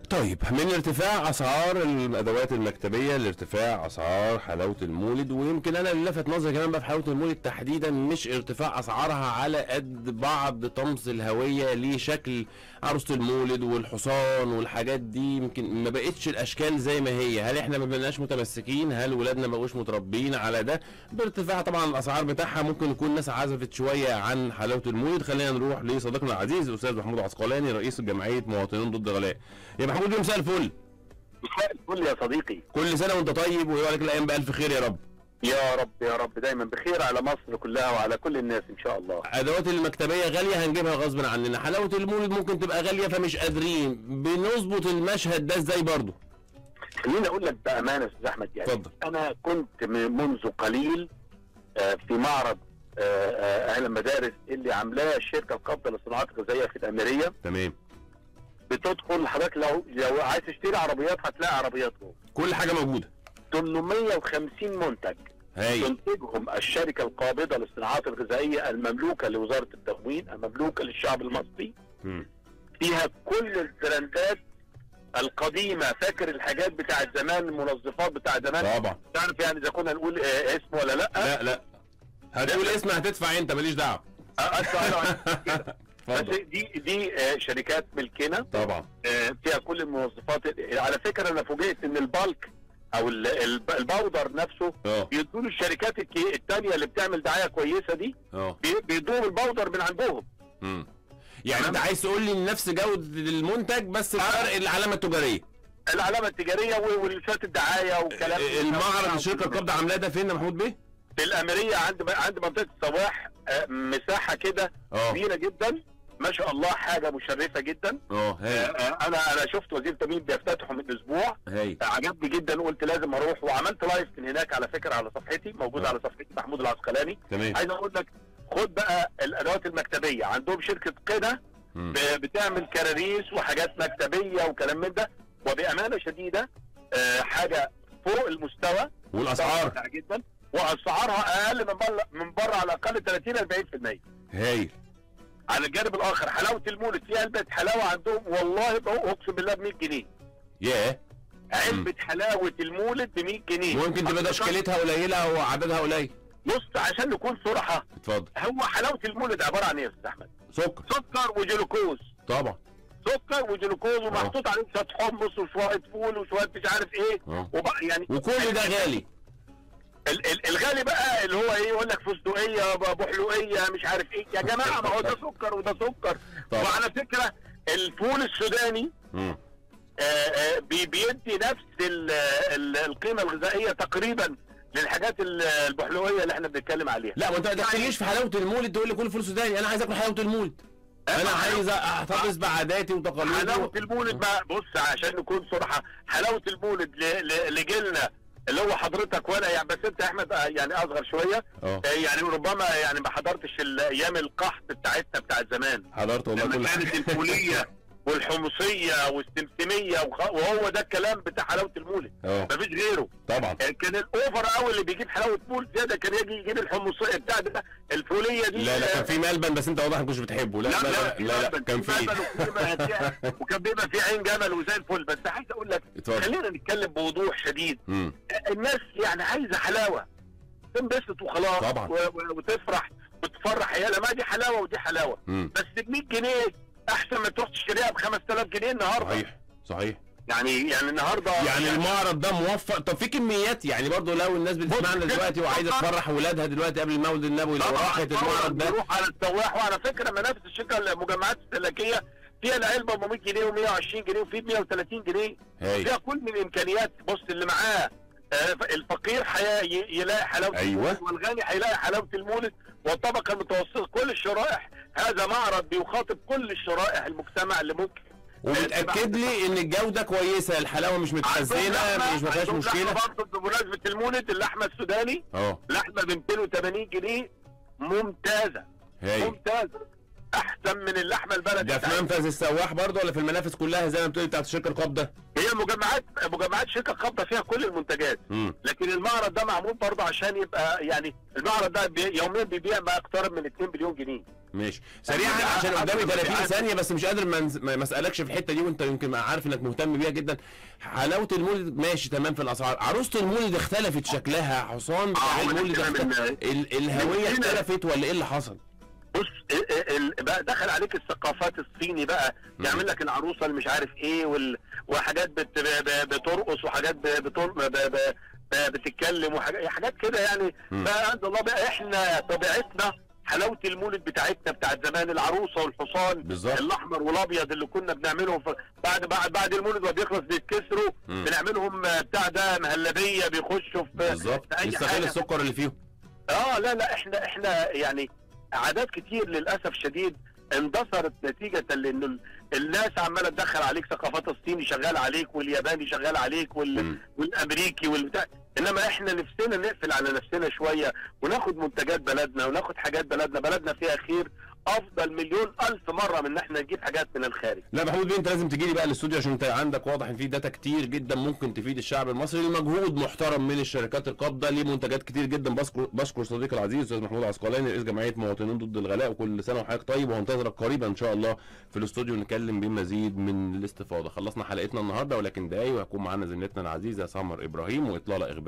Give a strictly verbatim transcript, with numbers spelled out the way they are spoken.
طيب، من ارتفاع اسعار الادوات المكتبيه لارتفاع اسعار حلاوه المولد، ويمكن انا اللي لفت نظري كمان بقى في حلاوه المولد تحديدا مش ارتفاع اسعارها على قد بعض طمس الهويه لشكل عروسه المولد والحصان والحاجات دي. يمكن ما بقتش الاشكال زي ما هي. هل احنا ما بقناش متمسكين؟ هل ولادنا ما بقوش متربيين على ده؟ بارتفاع طبعا الاسعار بتاعها ممكن يكون الناس عزفت شويه عن حلاوه المولد. خلينا نروح لصديقنا العزيز الاستاذ محمود عسقلاني رئيس جمعيه مواطنين ضد غلاء. يا محمود بيه، مساء الفل. مساء الفل يا صديقي. كل سنه وانت طيب ويبقى لك الايام بالف خير يا رب. يا رب يا رب دايما بخير على مصر كلها وعلى كل الناس ان شاء الله. ادوات المكتبيه غاليه هنجيبها غصب عننا، حلاوه المولد ممكن تبقى غاليه فمش قادرين. بنظبط المشهد ده ازاي برضه؟ خليني اقول لك بامانه يا استاذ احمد، يعني اتفضل. انا كنت منذ قليل في معرض اهل المدارس اللي عاملاه الشركه القابضه للصناعات الغذائيه في الاميريه. تمام. بتدخل حضرتك لو لو عايز تشتري عربيات هتلاقي عربيات جوه. كل حاجه موجوده. ثمانمائة وخمسين منتج هاي. تنتجهم الشركه القابضه للصناعات الغذائيه المملوكه لوزاره التموين المملوكه للشعب المصري. م. فيها كل البراندات القديمه، فاكر الحاجات بتاعت زمان، المنظفات بتاعت زمان. طبعا. تعرف يعني اذا كنا نقول اسم ولا لا؟ لا لا هتقول اسم هتدفع انت، ماليش دعوه. بس دي دي شركات ملكنا طبعا. فيها كل المنظفات. على فكره انا فوجئت ان البالك او الباودر نفسه بيدوا له الشركات الثانيه اللي بتعمل دعايه كويسه دي، بيدوهم الباودر من عندهم. امم يعني انت عايز تقول لي نفس جوده المنتج بس الفرق العلامه التجاريه. العلامه التجاريه والشات الدعايه والكلام. المعرض الشركه القابضه عاملاه ده فين يا محمود بيه؟ في الاميريه عند عند منطقه الصواح، مساحه كده كبيره جدا ما شاء الله، حاجه مشرفه جدا. اه انا انا شفت وزير التموين بيفتتحوا من اسبوع، هي. عجبني جدا وقلت لازم اروح، وعملت لايف من هناك على فكره على صفحتي، موجود على صفحتي محمود العسقلاني. تمام. عايز اقول لك خد بقى الادوات المكتبيه عندهم شركه قنا بتعمل كراريس وحاجات مكتبيه وكلام من ده، وبامانه شديده حاجه فوق المستوى. والاسعار جدا، واسعارها اقل من بره من بره على الاقل ثلاثين أربعين بالمية. هايل. على الجانب الاخر حلاوه المولد في علبه حلاوه عندهم والله اقسم بالله ب مية جنيه. ياه. علبه حلاوه المولد ب مية جنيه. ممكن تبقى تشكيلتها قليله وعددها قليل. بص عشان نكون صراحه، اتفضل. هو حلاوه المولد عباره عن ايه يا استاذ احمد؟ سكر. سكر وجلوكوز. طبعا. سكر وجلوكوز ومحطوط عليه شويه حمص وشويه فول وشويه مش عارف ايه. وبقى يعني وكل ده غالي. الغالي بقى اللي هو ايه، يقول لك فستقيه بحلوقيه مش عارف ايه. يا جماعه ما هو ده سكر وده سكر. وعلى فكره الفول السوداني آآ آآ بيدي نفس ال ال القيمه الغذائيه تقريبا للحاجات البحلوقيه اللي احنا بنتكلم عليها. لا وانت ما تحكيليش في حلاوه المولد تقول لي كل فول سوداني. انا عايز اكل حلاوه المولد. انا عايز احتفظ بعاداتي وتقاليدي. حلاوه المولد بقى، بص عشان نكون صراحه، حلاوه المولد لجيلنا اللي هو حضرتك وانا يعني، بس انت يا احمد يعني اصغر شويه. أوه. يعني ربما يعني ما حضرتش الايام القحط بتاعتنا بتاعت زمان. حضرت والله كل حاجه. كانت الفوليه والحمصيه والسمسميه وهو ده الكلام بتاع حلاوه المولد. مفيش غيره طبعا. كان الاوفر قوي اللي بيجيب حلاوه مولد زياده كان يجي يجيب الحمصيه بتاع ده الفوليه دي. لا لا كان في ملبن، بس انت واضح ما كنتش بتحبه. لا لا لا, لا, لا, لا, لا كان في وكان بيبقى في عين جمل وزي الفل. بس عايز اقول لك خلينا نتكلم بوضوح شديد. م. الناس يعني عايزه حلاوه تنبسط وخلاص. طبعا. وتفرح وتفرح عيالها. ما دي حلاوه ودي حلاوه. م. بس ب مية جنيه احسن ما تروح تشتريها ب خمسة آلاف جنيه النهارده. صحيح صحيح. يعني يعني النهارده يعني, يعني المعرض ده موفق. طب في كميات يعني برضه لو الناس بتسمعنا دلوقتي وعايزه تفرح ولادها دلوقتي قبل المولد النبوي، لو راحت المعرض ده تروح على السواح. وعلى فكره منافس الشركه المجمعات الاستهلاكيه فيها العلبه ب مية جنيه ومية وعشرين جنيه وفي مية وتلاتين جنيه. فيها كل من الامكانيات. بص اللي معاه الفقير يلاقي حلاوه أيوة. المولد، والغني هيلاقي حلاوه المولد، والطبقه المتوسطه كل الشرائح. هذا معرض بيخاطب كل الشرائح المجتمع اللي ممكن. وبتاكد لي ان الجوده كويسه، الحلاوه مش متخزنه، مش ما فيهاش مشكله. برضه بمناسبه المولد اللحمه السوداني اه لحمه ب ميتين وتمانين جنيه ممتازه. هي. ممتازه احسن من اللحمه البلدي. ده في منفذ السواح برضه ولا في المنافذ كلها زي ما بتقولي بتاعت الشركه القابضه؟ هي مجمعات مجمعات شركه القابضه فيها كل المنتجات. م. لكن المعرض ده معمول برضه عشان يبقى يعني المعرض ده بي يوميا بيبيع ما يقترب من اتنين بليون جنيه. ماشي سريعا عشان قدامي ثلاثين ثانيه بس مش قادر ما اسالكش في الحته دي وانت يمكن عارف انك مهتم بيها جدا. حلاوه المولد ماشي تمام في الاسعار، عروسه المولد اختلفت شكلها، حصان بتاع المولد اختلف، الهويه اختلفت ولا ايه اللي حصل؟ بص بقى دخل عليك الثقافات الصيني بقى، يعمل لك العروسه اللي مش عارف ايه وال... وحاجات بت... بترقص وحاجات بتر... بتتكلم وحاجات حاجات كده يعني. بقى عند الله بقى احنا طبيعتنا حلاوه المولد بتاعتنا بتاعت زمان، العروسه والحصان بالزبط. الاحمر والابيض اللي كنا بنعملهم بعد بعد بعد المولد ما بيخلص بيتكسروا، بنعملهم بتاع ده مهلبيه بيخشوا في بالظبط نستغل السكر اللي فيهم. اه لا لا احنا احنا يعني عادات كتير للاسف شديد اندثرت نتيجه لانه الناس عماله تدخل عليك ثقافات الصيني شغال عليك والياباني شغال عليك وال... والامريكي والبتاع، انما احنا نفسنا نقفل على نفسنا شويه وناخد منتجات بلدنا وناخد حاجات بلدنا، بلدنا فيها خير افضل مليون الف مره من ان احنا نجيب حاجات من الخارج. لا محمود بيه انت لازم تجي لي بقى الاستوديو عشان انت عندك واضح ان في داتا كتير جدا ممكن تفيد الشعب المصري، المجهود محترم من الشركات القابضه ليه منتجات كتير جدا. بشكر بشكر صديقي العزيز استاذ محمود عسقلاني رئيس جمعيه مواطنين ضد الغلاء، وكل سنه وحضرتك طيب، وهنتظرك قريبا ان شاء الله في الاستوديو نتكلم بمزيد من الاستفاضه. خلصنا حلقتنا النهارده ولكن دقايق وهيكون معانا زميلتنا العزيزه سمر ابراهيم واطلاله اخباريه